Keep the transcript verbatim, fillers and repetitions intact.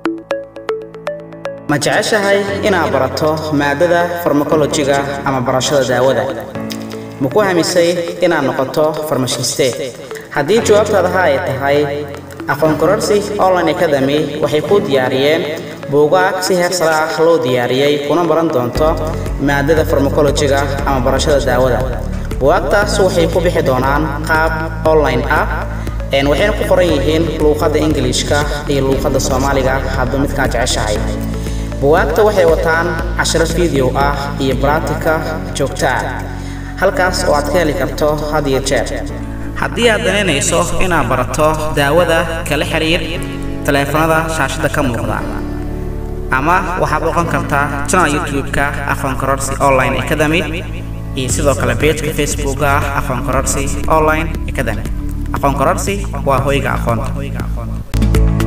ma jeceshahay inaad barato maadada farmakolojiga ama barashada daawada ma ku hamisay inaad noqoto farmashiste haddii jawaabtaada ay tahay aqoon kororsi online academy waxay ku diyaariyeen buugaag si heer sare ah loo diyaariyay kuna baran doonto maadada farmakolojiga ama barashada daawada buugaagtaas waxay ku bixi doonaan qaab online ah een waxayna ku qoran yihiin luqadda Ingiriiska iyo luqadda Soomaaliga hadba midka jeceshahay buugaagta waxay wataan casharo video ah iyo practica joogta ah halkaas oo aad ka heli karto had iyo jeer haddii aad danaynayso inaad barato daawada kala xiriir taleefanada shaashada ka muuqda ama waxaad oqon kartaa channel YouTube-ka Aqoon Kororsi Online Academy iyo sidoo kale page-ka Facebook-ka Aqoon Kororsi Online Academy Aqoon Kororsi waa hoyga aqoonta